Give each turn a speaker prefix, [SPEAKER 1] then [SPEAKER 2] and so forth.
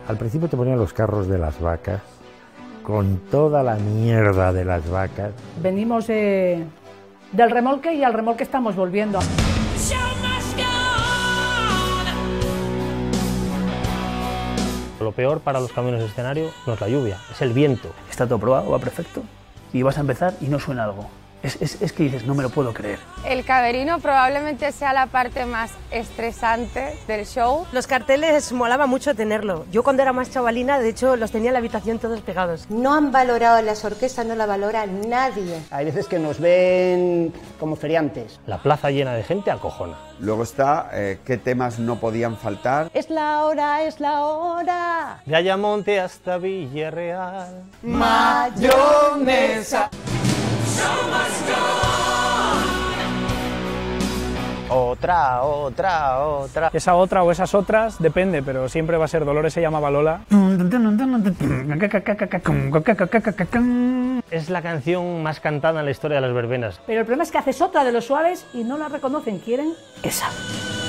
[SPEAKER 1] Al principio te ponían los carros de las vacas, con toda la mierda de las vacas.
[SPEAKER 2] Venimos del remolque y al remolque estamos volviendo.
[SPEAKER 3] Lo peor para los camiones de escenario no es la lluvia, es el viento.
[SPEAKER 4] Está todo probado, va perfecto, y vas a empezar y no suena algo. Es que dices, no me lo puedo creer.
[SPEAKER 5] El camerino probablemente sea la parte más estresante del show.
[SPEAKER 6] Los carteles molaba mucho tenerlo. Yo cuando era más chavalina, de hecho, los tenía en la habitación todos pegados.
[SPEAKER 7] No han valorado las orquestas, no la valora nadie.
[SPEAKER 8] Hay veces que nos ven como feriantes.
[SPEAKER 3] La plaza llena de gente acojona.
[SPEAKER 9] Luego está qué temas no podían faltar.
[SPEAKER 7] Es la hora, es la hora.
[SPEAKER 3] De Ayamonte hasta Villarreal.
[SPEAKER 8] Mayonesa.
[SPEAKER 3] Otra.
[SPEAKER 4] Esa otra o esas otras, depende, pero siempre va a ser Dolores se llamaba Lola.
[SPEAKER 3] Es la canción más cantada en la historia de las verbenas.
[SPEAKER 2] Pero el problema es que haces otra de los suaves y no la reconocen, quieren esa.